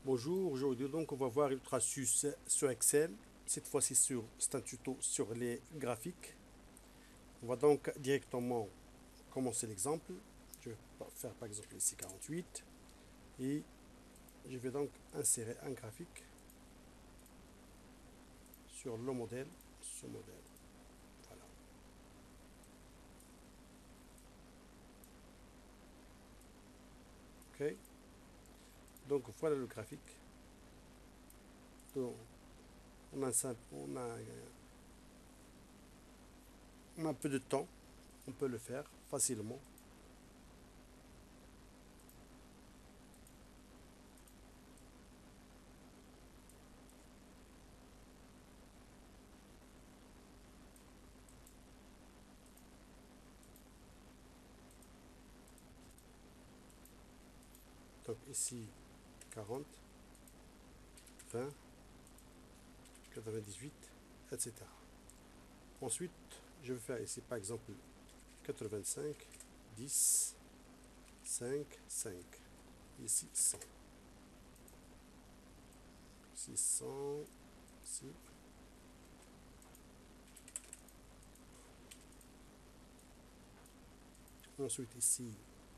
Bonjour, aujourd'hui donc on va voir Ultrasus sur Excel. Cette fois-ci c'est un tuto sur les graphiques. On va donc directement commencer l'exemple. Je vais faire par exemple ici 48 et je vais donc insérer un graphique sur le modèle, ce modèle. Voilà. Ok. Donc voilà le graphique. Donc, on a un peu de temps, on peut le faire facilement. Donc ici 40, 20, 98, etc. Ensuite, je vais faire ici par exemple 85, 10, 5, 5. Ici 100. Ici 100, ici. Ensuite ici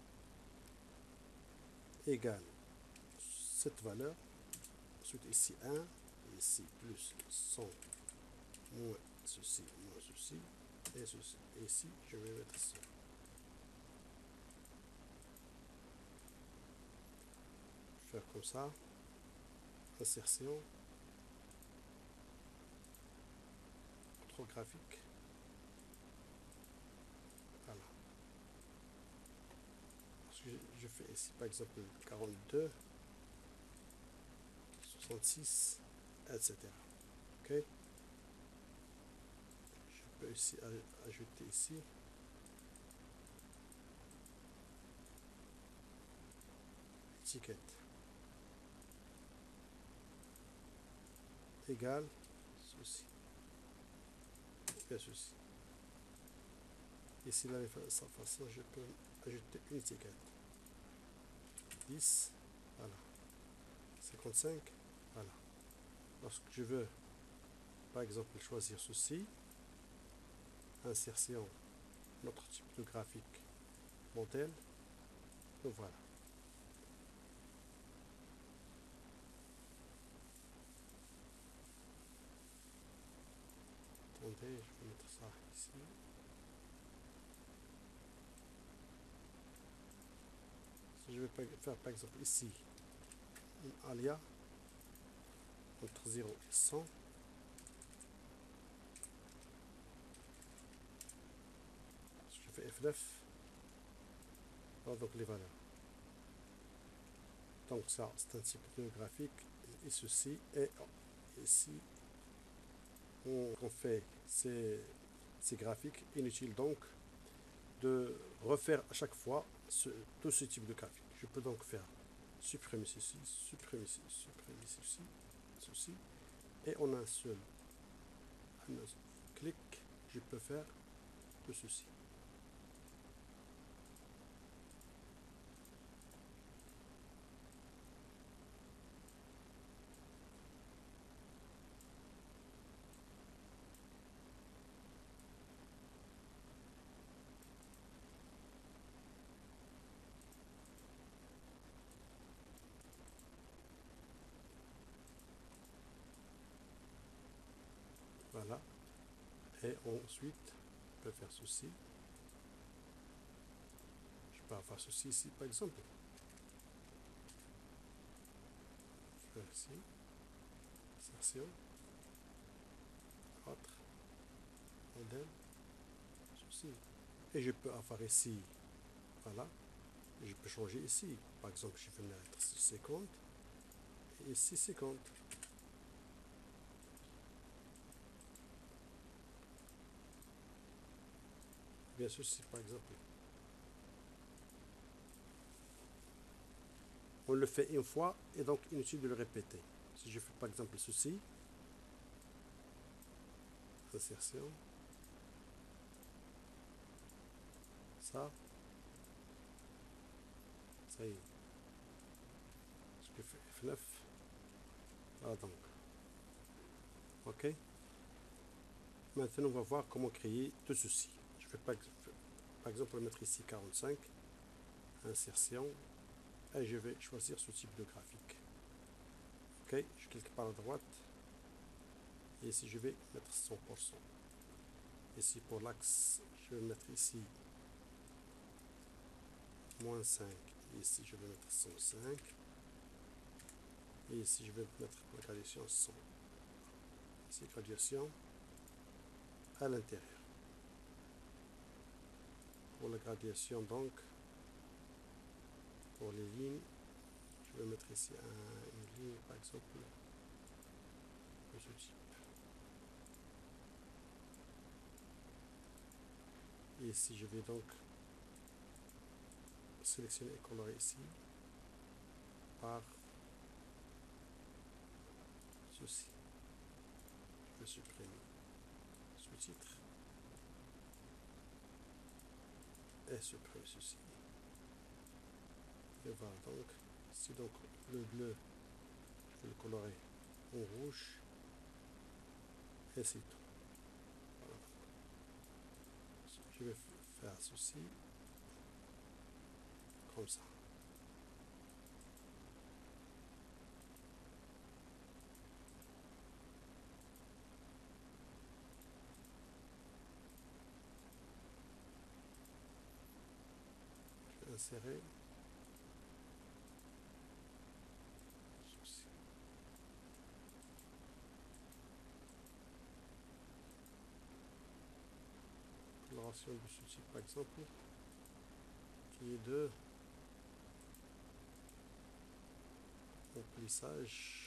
égale cette valeur. Ensuite ici 1, ici plus 100, moins ceci, et ceci. Et ici, je vais mettre 100. Faire comme ça. Insertion. Orthographique. Voilà. Je fais ici par exemple 42, 66, etc. Ok. Je peux aussi ajouter ici étiquette égale ceci et ceci. Ici, de la même façon, je peux ajouter une étiquette. 10, voilà. 55, voilà. Lorsque je veux, par exemple, choisir ceci, insertion, notre type de graphique, modèle, et voilà. Attendez, je vais mettre ça ici. Si je vais faire par exemple ici, un alia, entre 0 et 100, je fais F9, voilà donc les valeurs. Donc ça, c'est un type de graphique, et ceci, et ici, on fait ces graphiques. Inutile donc de refaire à chaque fois tout ce type de graphique. Je peux donc faire supprimer ceci, supprimer ceci, ceci, et en un seul clic, je peux faire tout ceci. Voilà. Et ensuite, je peux faire ceci. Je peux faire ceci ici, par exemple. Je fais ici. Insertion. Autre. Modèle. Ceci. Et je peux avoir ici. Voilà. Et je peux changer ici. Par exemple, je vais mettre 50. Et ici, 50. Bien ceci, par exemple. On le fait une fois et donc inutile de le répéter. Si je fais par exemple ceci, insertion, ça y est. Je fais F9, Voilà donc. OK. Maintenant, on va voir comment créer de ceci. Je vais par exemple mettre ici 45, insertion, et je vais choisir ce type de graphique. OK, je clique par la droite, et ici je vais mettre 100%. Ici pour l'axe, je vais mettre ici moins 5, et ici je vais mettre 105, et ici je vais mettre la gradation 100. Ici gradation à l'intérieur. Pour la gradation donc, pour les lignes, je vais mettre ici une ligne par exemple de ce type. Et ici je vais donc sélectionner et colorer ici par ceci. Je vais supprimer sous-titre et supprimer ceci. Et voilà donc, si donc le bleu, je vais le colorer en rouge et c'est tout. Voilà. Je vais faire ceci comme ça. Je vais insérer ceci. Coloration de ce type par exemple, qui est de remplissage.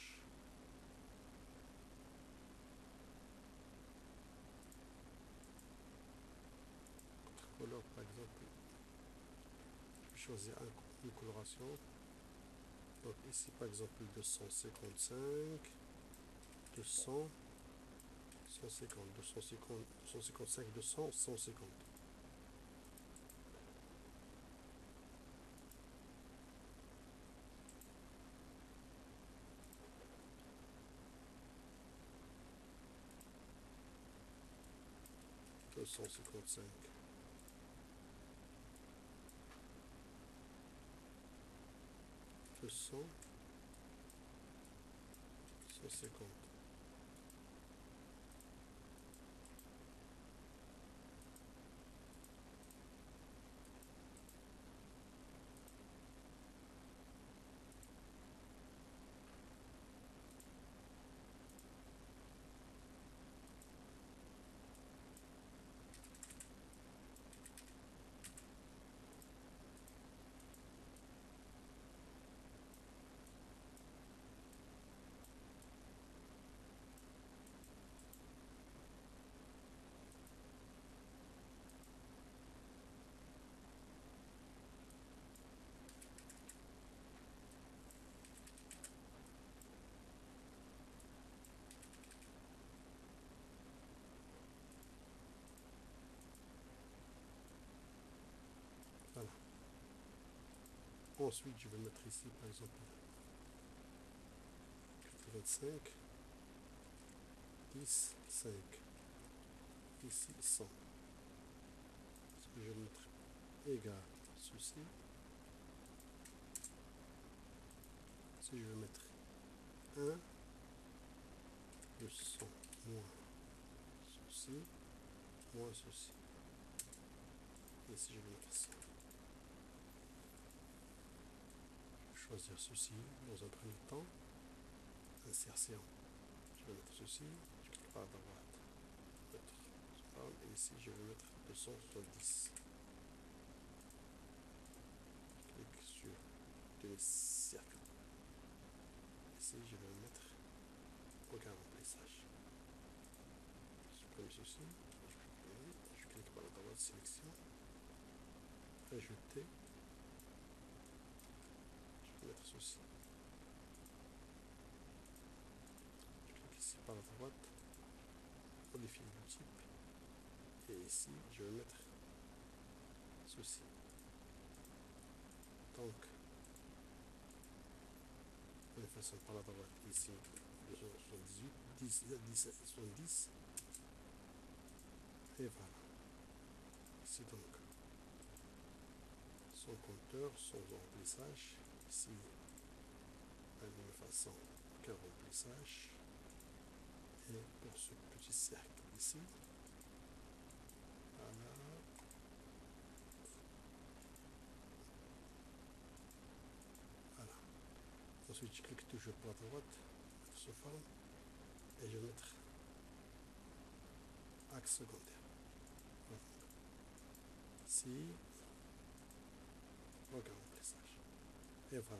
Couleur par exemple, je vais choisir une coloration. Donc ici par exemple 255, 200, 150, 250, 255, 200, 150. Deux cent cinquante-cinq, 200, 150. Voilà. Ensuite, je vais mettre ici, par exemple, 85, 10, 5. Ici, 100. Je vais mettre égal ceci. Si je vais mettre 1, le 100 moins ceci, moins ceci. Ici, je vais mettre 100. Je vais choisir ceci dans un premier temps. Insertion. Je vais mettre ceci. Je clique par la droite. Et ici, je vais mettre 270. Je clique sur demi-cercle. Ici, je vais mettre aucun remplissage. Je supprime ceci. Je clique par la droite, sélection. Ajouter. Je vais mettre ceci. Je clique ici par la droite. Modifier le type. Et ici, je vais mettre ceci. Donc, on va façon par la droite, ici 278, 10, 17, 70, et voilà. Ici donc son compteur, son remplissage, ici de la même façon que remplissage, et pour ce petit cercle ici, voilà. Voilà. Ensuite, je clique toujours pour la droite, sur forme, et je vais mettre axe secondaire. Voilà. Ici, donc un remplissage. Et voilà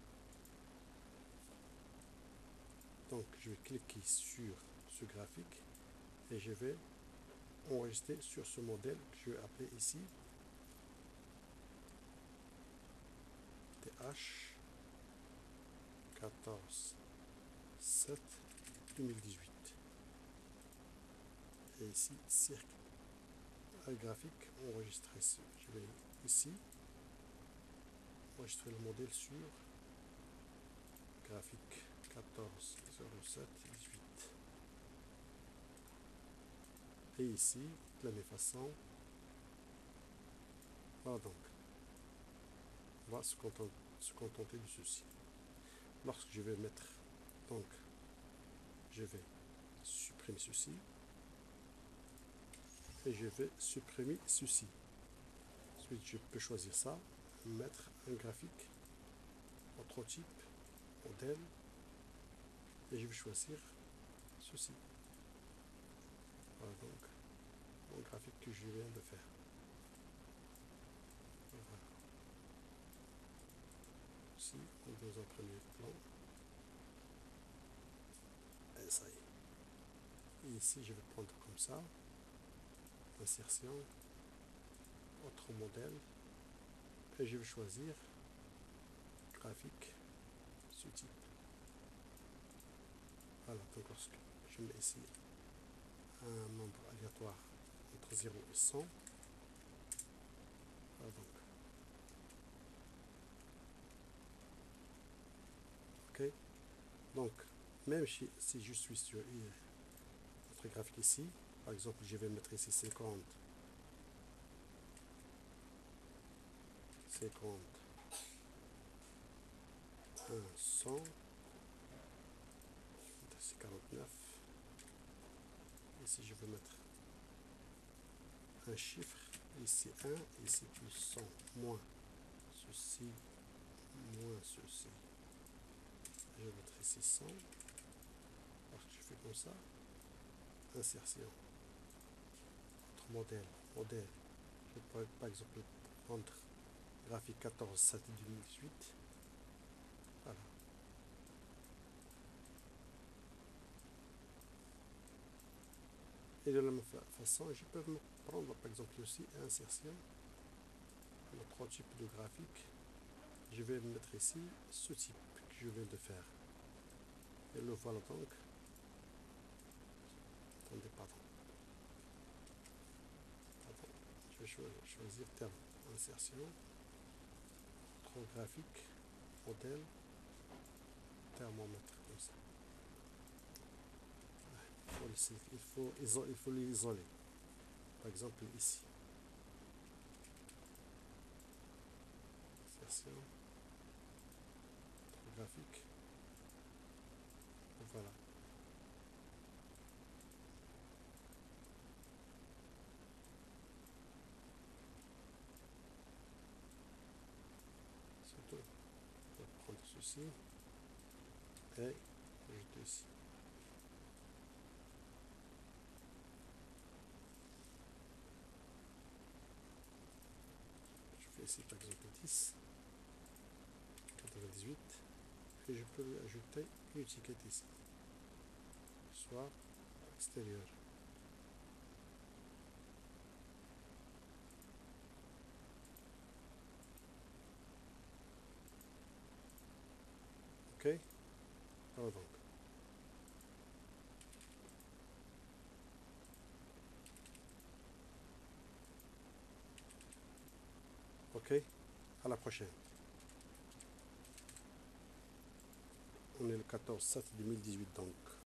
donc je vais cliquer sur ce graphique et je vais enregistrer sur ce modèle que je vais appeler ici TH 14 7 2018 et ici cirque graphique enregistré. Je vais ici enregistrer le modèle sur graphique 14 07 18 et ici de la même façon. Voilà donc on va se contenter de ceci. Lorsque je vais mettre, donc je vais supprimer ceci et je vais supprimer ceci. Ensuite je peux choisir ça, mettre un graphique, autre type, modèle, et je vais choisir ceci. Voilà donc mon graphique que je viens de faire. Voilà. Ici, dans un premier plan. Et ça y est. Et ici, je vais prendre comme ça. Insertion. Autre modèle. Et je vais choisir graphique, ce type. Voilà, donc lorsque je mets ici un nombre aléatoire entre 0 et 100. Voilà donc. Ok. Donc, même si je suis sur notre graphique ici, par exemple, je vais mettre ici 50, 50, 100, c'est 49. Ici, je vais mettre un chiffre, ici 1, ici plus 100, moins ceci, moins ceci. Je vais mettre ici 100. Alors que je fais comme ça, insertion, autre modèle. Je vais par exemple prendre graphique 14 7 2018. Voilà. Et de la même façon, je peux prendre par exemple aussi insertion, un autre type de graphique. Je vais mettre ici ce type que je viens de faire. Et le voilà donc. Attendez, pardon. Je vais choisir terme, insertion, autre graphique, modèle, thermomètre, comme ça. Il faut l'isoler. Par exemple ici. Insertion, autre graphique. Voilà. C'est tout. Je vais prendre ceci et ajouter ici. Je fais ici par exemple 10, 98 et je peux lui ajouter une étiquette ici, soit extérieur. Ok, voilà donc. Ok, à la prochaine. on est le 14/7/2018 donc.